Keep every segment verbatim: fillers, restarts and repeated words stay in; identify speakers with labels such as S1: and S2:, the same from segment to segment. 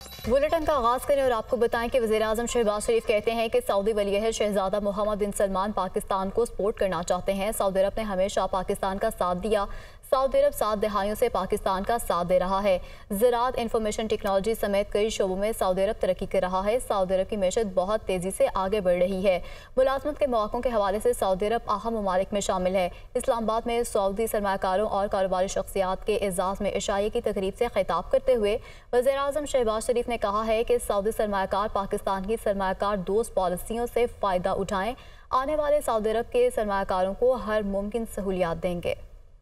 S1: Bulletin का आगाज करें और आपको बताएं कि वज़ीर-ए-आज़म शहबाज शरीफ कहते हैं कि सऊदी वली-ए-अहद शहजादा मोहम्मद बिन सलमान पाकिस्तान को सपोर्ट करना चाहते हैं। सऊदी अरब ने हमेशा पाकिस्तान का साथ दिया। सऊदी अरब सात दहाइयों से पाकिस्तान का साथ दे रहा है। ज़राअत, इंफॉर्मेशन टेक्नोलॉजी समेत कई शोबों में सऊदी अरब तरक्की कर रहा है। सऊदी अरब की मैशत बहुत तेज़ी से आगे बढ़ रही है। मुलाजमत के मौक़ों के हवाले से सऊदी अरब अहम ममालिक में शामिल है। इस्लामाबाद में सऊदी सरमाकारों और कारोबारी शख्सियात के एजाज़ में इशाए की तकरीब से खिताब करते हुए वज़ीर-ए-आज़म शहबाज शरीफ ने कहा है कि सऊदी सरमाकार पाकिस्तान की सरमाकार दोस्त पॉलिसियों से फ़ायदा उठाएं। आने वाले सऊदी अरब के सरमाकारों को हर मुमकिन सहूलियात देंगे।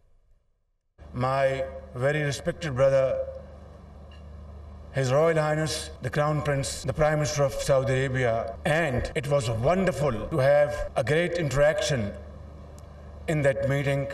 S2: My very respected brother, His Royal Highness the Crown Prince, the Prime Minister of Saudi Arabia, and it was wonderful to have a great interaction in that meeting.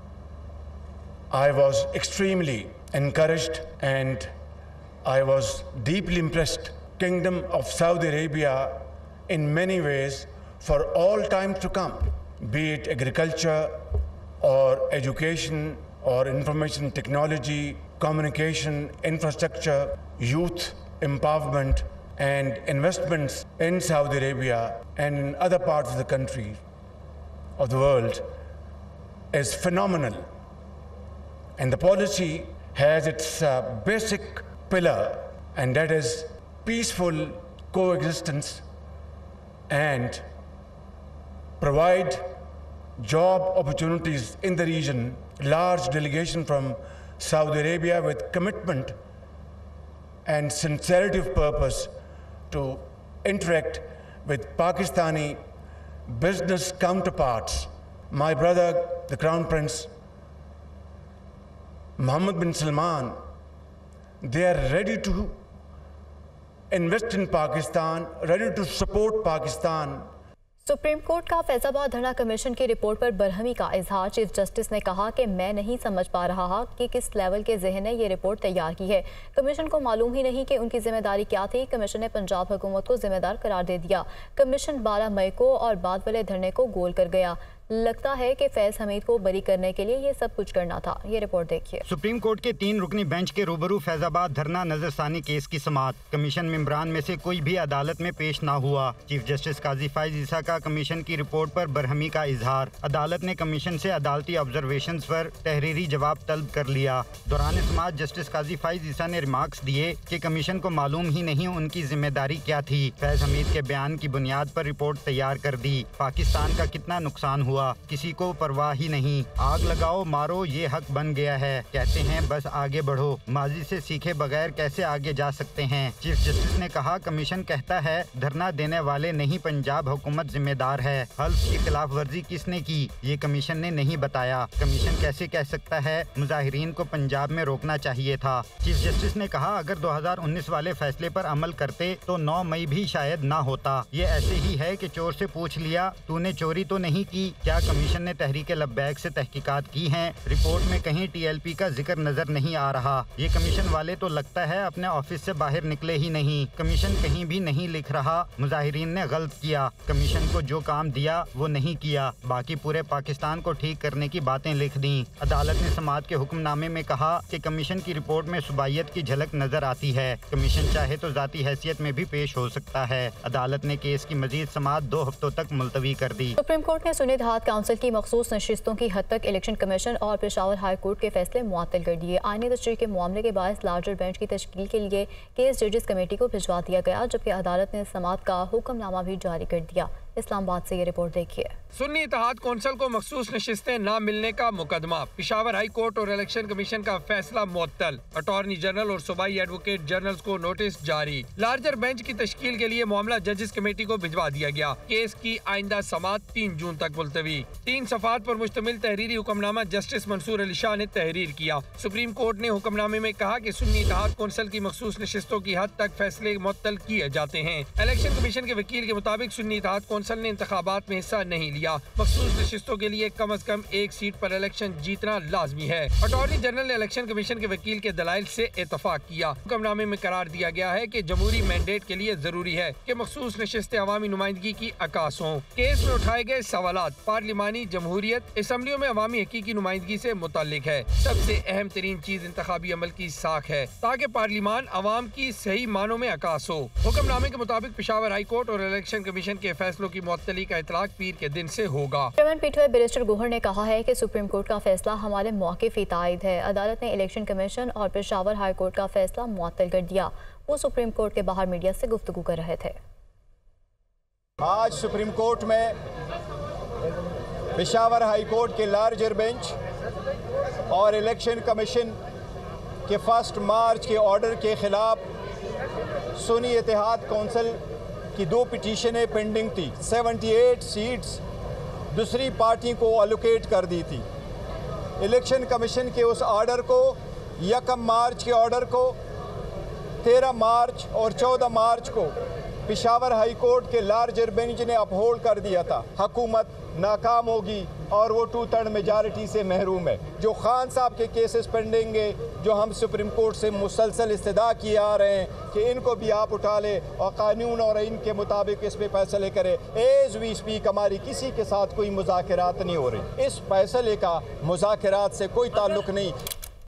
S2: I was extremely encouraged and I was deeply impressed. Kingdom of Saudi Arabia in many ways for all times to come, be it agriculture or education or information technology, communication, infrastructure, youth empowerment and investments in Saudi Arabia and in other parts of the country of the world is phenomenal. And the policy has its uh, basic pillar, and that is peaceful coexistence and provide job opportunities in the region. Large delegation from Saudi Arabia with commitment and sincerity of purpose to interact with Pakistani business counterparts. My brother, the Crown Prince, Mohammed bin Salman, they are ready to invest in Pakistan, ready to support Pakistan.
S1: Supreme court का फैजाबाद धरना commission की report पर बरहमी का इजहार। Chief justice ने कहा कि मैं नहीं समझ पा रहा कि किस लेवल के जहन ने ये रिपोर्ट तैयार की है। कमीशन को मालूम ही नहीं कि उनकी जिम्मेदारी क्या थी। कमीशन ने पंजाब हुकूमत को जिम्मेदार करार दे दिया। कमीशन बारह मई को और बाद वाले धरने को गोल कर गया। लगता है कि फैज हमीद को बरी करने के लिए ये सब कुछ करना था। ये रिपोर्ट देखिए।
S3: सुप्रीम कोर्ट के तीन रुकनी बेंच के रूबरू फैजाबाद धरना नजरसानी केस की समाअत। कमीशन मेंबरान में से कोई भी अदालत में पेश ना हुआ। चीफ जस्टिस काजी फाइज ईसा का कमीशन की रिपोर्ट पर बरहमी का इजहार। अदालत ने कमीशन से अदालती ऑब्जर्वेशन पर तहरीरी जवाब तलब कर लिया। दौरान समाअत जस्टिस काजी फाइज ईसा ने रिमार्क्स दिए कि कमीशन को मालूम ही नहीं उनकी जिम्मेदारी क्या थी। फैज हमीद के बयान की बुनियाद पर रिपोर्ट तैयार कर दी। पाकिस्तान का कितना नुकसान हुआ किसी को परवाह ही नहीं। आग लगाओ मारो ये हक बन गया है। कहते हैं बस आगे बढ़ो। माजी से सीखे बगैर कैसे आगे जा सकते हैं। चीफ जस्टिस ने कहा कमीशन कहता है धरना देने वाले नहीं पंजाब हुकूमत जिम्मेदार है। हल्फ की खिलाफ वर्जी किसने की ये कमीशन ने नहीं बताया। कमीशन कैसे कह सकता है मुजाहिरीन को पंजाब में रोकना चाहिए था। चीफ जस्टिस ने कहा अगर दो हजार उन्नीस वाले फैसले पर अमल करते तो नौ मई भी शायद ना होता। ये ऐसे ही है कि चोर से पूछ लिया तूने चोरी तो नहीं की। क्या कमीशन ने तहरीके लब्बैक से तहकीकात की हैं? रिपोर्ट में कहीं टीएलपी का जिक्र नजर नहीं आ रहा। ये कमीशन वाले तो लगता है अपने ऑफिस से बाहर निकले ही नहीं। कमीशन कहीं भी नहीं लिख रहा मुजाहिरीन ने गलत किया। कमीशन को जो काम दिया वो नहीं किया। बाकी पूरे पाकिस्तान को ठीक करने की बातें लिख दी। अदालत ने समाअत के हुक्मनामे में कहा कि कमीशन की रिपोर्ट में सुबाइयत की झलक नजर आती है। कमीशन चाहे तो जाती हैसियत में भी पेश हो सकता है। अदालत ने केस की मजीद समाअत दो हफ्तों तक मुलतवी कर दी।
S1: सुप्रीम कोर्ट ने सुन्नी देहात काउंसिल की मखसूस नशिस्तों की हद तक इलेक्शन कमीशन और पेशावर हाई कोर्ट के फैसले मुअत्तल कर दिए। आईनी तशरीह के मामले के बायस लार्जर बेंच की तश्कील के लिए केस जजेस कमेटी को भिजवा दिया गया, जबकि अदालत ने समाअत का हुक्मनामा भी जारी कर दिया। इस्लामाबाद से ये रिपोर्ट देखिए।
S4: सुन्नी इत्तेहाद कौंसिल को मखसूस नशिस्तें न मिलने का मुकदमा। पिशावर हाई कोर्ट और इलेक्शन कमीशन का फैसला मुअत्तल। अटॉर्नी जनरल और सूबाई एडवोकेट जनरल को नोटिस जारी। लार्जर बेंच की तश्कील के लिए मामला जजेस कमेटी को भिजवा दिया गया। केस की आइंदा समाअत तीन जून तक मुलतवी। तीन सफात पर मुश्तमिल तहरीरी हुक्मनामा जस्टिस मंसूर अली शाह ने तहरीर किया। सुप्रीम कोर्ट ने हुक्मनामे में कहा कि सुन्नी इत्तेहाद कौंसिल की मखसूस नशिस्तों की हद तक फैसले मुअत्तल किए जाते हैं। इलेक्शन कमीशन के वकील के मुताबिक सुन्नी इत्तेहाद कौंसिल ने इंतखाबात में हिस्सा नहीं लिया। मखसूस नशिस्तों के लिए कम अज कम एक सीट पर इलेक्शन जीतना लाजमी है। अटॉर्नी जनरल ने इलेक्शन कमीशन के वकील के दलाइल से इतफाक किया। हुक्मनामे में करार दिया गया है कि जमहूरी मैंडेट के लिए जरूरी है कि मखसूस नशिस्तें अवामी नुमाइंदगी की अक्कास हों। केस में उठाए गए सवालात पार्लिमानी जमहूरियत असम्बलियों में अवामी हकीकी नुमाइंदगी से मुताल्लिक है। सबसे अहम तरीन चीज इंतखाबी अमल की साख है ताकि पार्लिमान अवाम की सही मानों में अक्कास हो। हुक्मनामे के मुताबिक पेशावर हाई कोर्ट और इलेक्शन कमीशन के फैसलों की मुअत्तली का इतलाक पीर के दिन से होगा।
S1: चेयरमैन पीटीआई बैरिस्टर गोहर ने कहा है कि सुप्रीम कोर्ट का फैसला हमारे मौक़िफ़ तायद है। अदालत ने इलेक्शन कमीशन और पेशावर हाई कोर्ट का फैसला मुअत्तल कर दिया। वो सुप्रीम कोर्ट के बाहर मीडिया से गुफ्तगू कर रहे थे।
S5: आज सुप्रीम कोर्ट में पेशावर हाई कोर्ट के लार्जर बेंच और इलेक्शन कमीशन के फर्स्ट मार्च के ऑर्डर के खिलाफ सुन्नी इत्तेहाद कौंसिल की दो पिटीशनें पेंडिंग थी। अठहत्तर सीट्स दूसरी पार्टी को एलोकेट कर दी थी। इलेक्शन कमीशन के उस ऑर्डर को यकम मार्च के ऑर्डर को तेरह मार्च और चौदह मार्च को पेशावर हाई कोर्ट के लार्जर बेंच ने अपहोल्ड कर दिया था। हुकूमत नाकाम होगी और वो टू थर्ड मेजॉरिटी से महरूम है। जो खान साहब के केसेस पेंडिंग है, जो हम सुप्रीम कोर्ट से मुसलसल इस्तदा किए आ रहे हैं कि इनको भी आप उठा ले और कानून और इनके मुताबिक इस पे फैसले करें। एज वी स्पीक हमारी किसी के साथ कोई मुज़ाकरात नहीं हो रही। इस फैसले का मुज़ाकरात से कोई ताल्लुक नहीं।